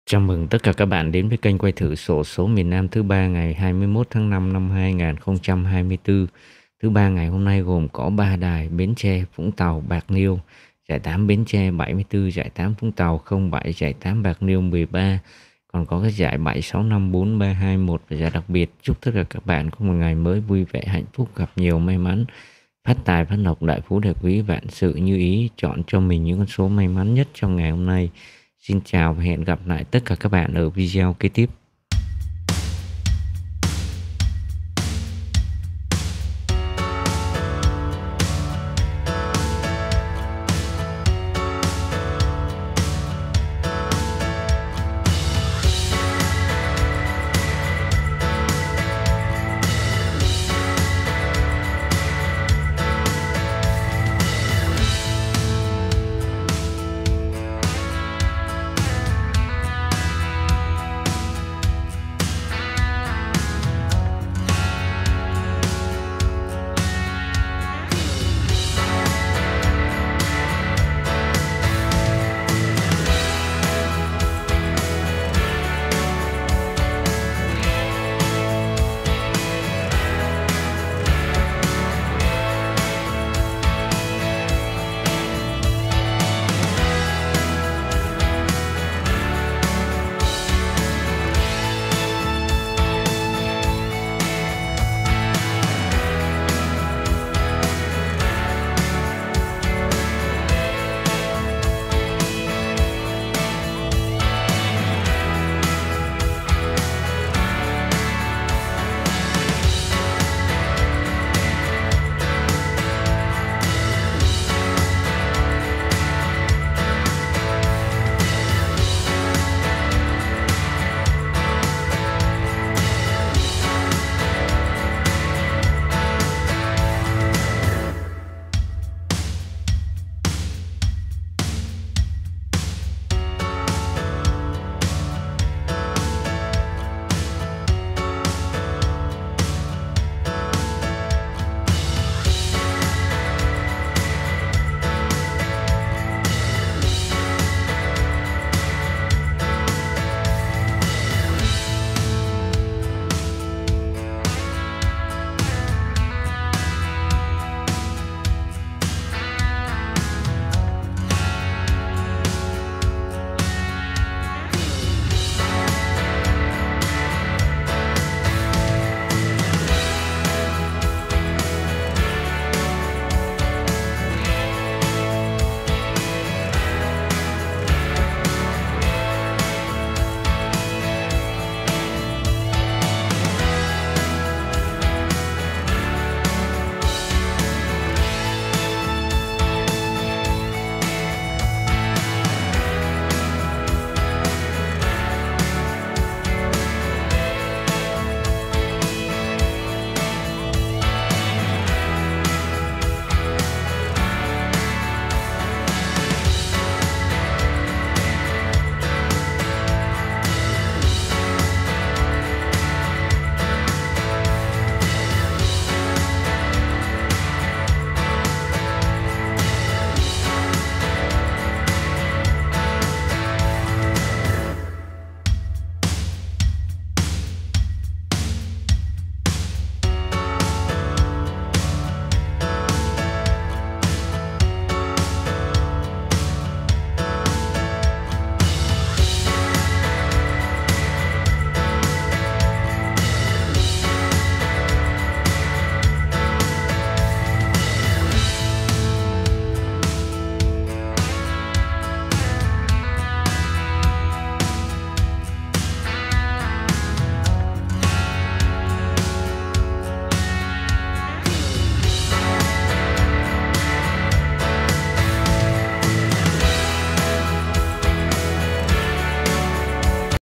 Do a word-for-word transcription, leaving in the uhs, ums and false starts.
Chào mừng tất cả các bạn đến với kênh quay thử xổ số miền Nam thứ ba ngày hai mươi mốt tháng năm năm hai nghìn không trăm hai mươi tư. Thứ ba ngày hôm nay gồm có ba đài: Bến Tre, Vũng Tàu, Bạc Liêu. Giải tám Bến Tre bảy mươi tư, giải tám Vũng Tàu không bảy, giải tám Bạc Liêu mười ba. Còn có các giải bảy sáu năm bốn ba hai một và giải đặc biệt. Chúc tất cả các bạn có một ngày mới vui vẻ, hạnh phúc, gặp nhiều may mắn, phát tài phát lộc, đại phú đại quý, vạn sự như ý, chọn cho mình những con số may mắn nhất trong ngày hôm nay. Xin chào và hẹn gặp lại tất cả các bạn ở video kế tiếp.